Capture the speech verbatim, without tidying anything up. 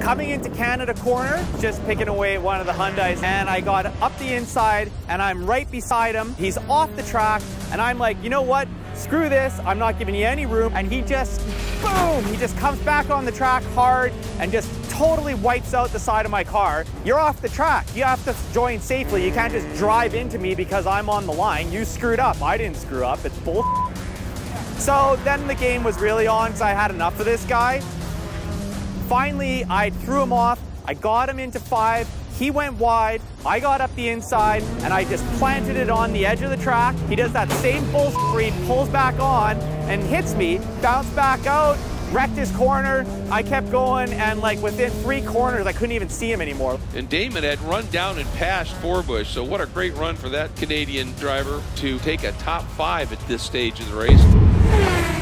coming into Canada corner, just picking away at one of the Hyundais, and I got up the inside, and I'm right beside him. He's off the track, and I'm like, you know what? Screw this, I'm not giving you any room. And he just, boom, he just comes back on the track hard and just totally wipes out the side of my car. You're off the track. You have to join safely. You can't just drive into me because I'm on the line. You screwed up. I didn't screw up. It's bull. So then the game was really on because I had enough of this guy. Finally, I threw him off. I got him into five. He went wide, I got up the inside, and I just planted it on the edge of the track. He does that same bull where he pulls back on and hits me, bounced back out, wrecked his corner. I kept going, and like within three corners, I couldn't even see him anymore. And Damon had run down and passed Forbush, so what a great run for that Canadian driver to take a top five at this stage of the race.